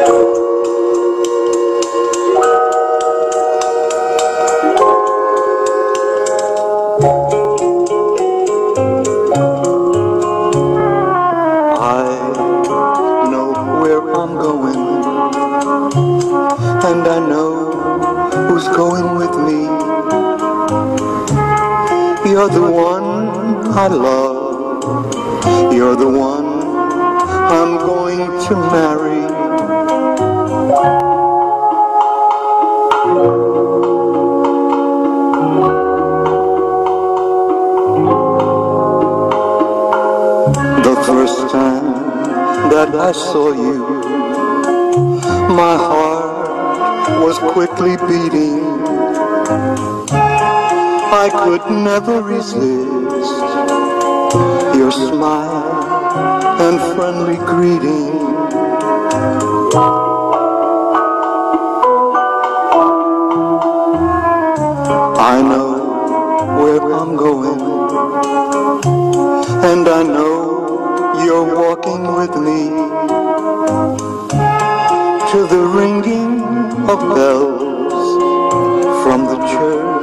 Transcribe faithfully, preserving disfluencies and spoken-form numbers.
I'm going, and I know who's going with me. You're the one I love, you're the one I'm going to marry. The first time that I saw you, my heart was quickly beating. I could never resist your smile and friendly greeting. I know where I'm going, and I know you're walking with me to the ringing of bells from the church